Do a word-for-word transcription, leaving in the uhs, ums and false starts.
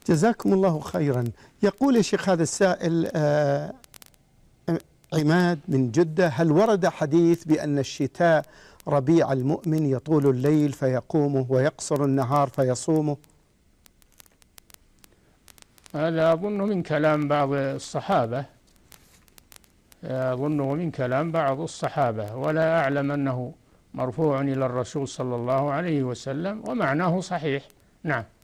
جزاكم الله خيرا. يقول يا شيخ هذا السائل آه عماد من جدة: هل ورد حديث بأن الشتاء ربيع المؤمن يطول الليل فيقومه ويقصر النهار فيصومه؟ هذا أظنه من كلام بعض الصحابة، أظنه من كلام بعض الصحابة، ولا أعلم أنه مرفوع إلى الرسول صلى الله عليه وسلم، ومعناه صحيح. نعم.